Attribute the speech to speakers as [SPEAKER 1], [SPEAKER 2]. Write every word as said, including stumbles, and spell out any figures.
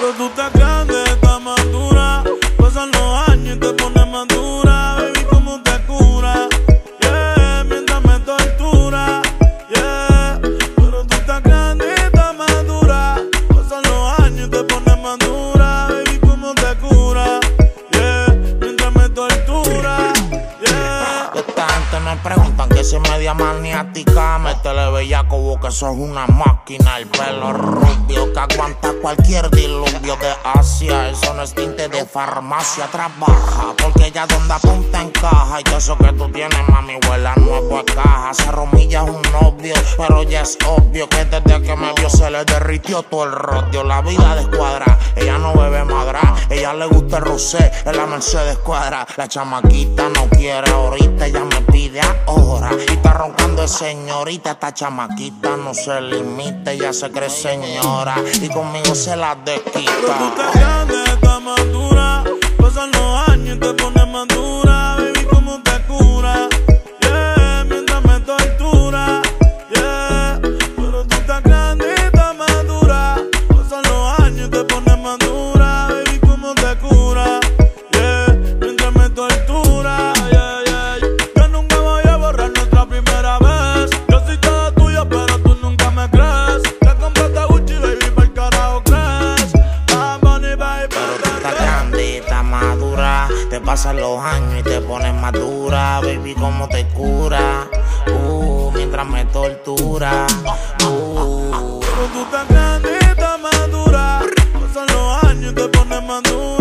[SPEAKER 1] Pero tú estás grande, estás madura. Pasan los años y te pones madura. Baby, cómo te cura, yeah, mientras me tortura, yeah. Pero tú estás grande, estás madura. Pasan los años y te pones madura. Baby, cómo te cura, yeah, mientras me tortura, yeah.
[SPEAKER 2] Esta gente me preguntan que si es media maniática. Métele bellaco, como que sos una máquina. El pelo rubio que aguanta cualquier diluvio de Asia. Eso no es tinte de farmacia. Trabaja porque ella donde apunta encaja. Y todo eso que tú tienes, mami, huele a nuevo caja. Se romilla es un novio, pero ya es obvio que desde que me vio se le derritió todo el rodio. La vida descuadra, ella no bebe madra. Ella le gusta el rosé, en la Mercedes cuadra. La chamaquita no quiere ahorita, ella me pide ahora. Y está roncando de señorita, esta chamaquita no se limita. Ella se cree señora y conmigo se la desquita.
[SPEAKER 1] Pero tú estás grande, estás madura. Pasan los años y te pones madura. Baby, cómo te cura, yeah, mientras me tortura, yeah. Pero tú estás grande, estás madura. Pasan los años y te pones madura. Baby, cómo te cura, yeah, mientras me tortura, yeah, yeah. Yo nunca voy a borrar nuestra primera vez. Yo soy toda tuya, pero tú nunca me crees. Te compraste Gucci, baby, pa'l carajo crees. Bad Bunny, baby,
[SPEAKER 2] pero tú estás grande, estás madura. Te pasan los años y te pones madura. Baby, cómo te cura, uh, mientras me tortura, uh.
[SPEAKER 1] Pero tú estás grande, estás madura. Pasan los años y te pones madura.